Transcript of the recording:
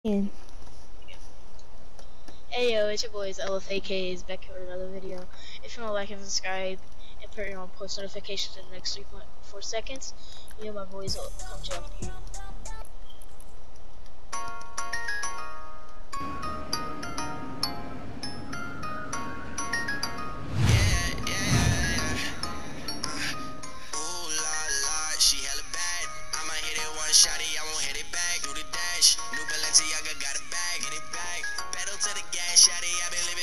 And Hey yo, it's your boys LFAKs back here with another video. If you want to like and subscribe and put on post notifications in the next 3.4 seconds, you know my boys will come jump you. She hella bad. I'ma hit it one shotty, I won't hit it back. Do the dash. New Balenciaga got a bag, hit it back. Pedal to the gas, shotty. I been living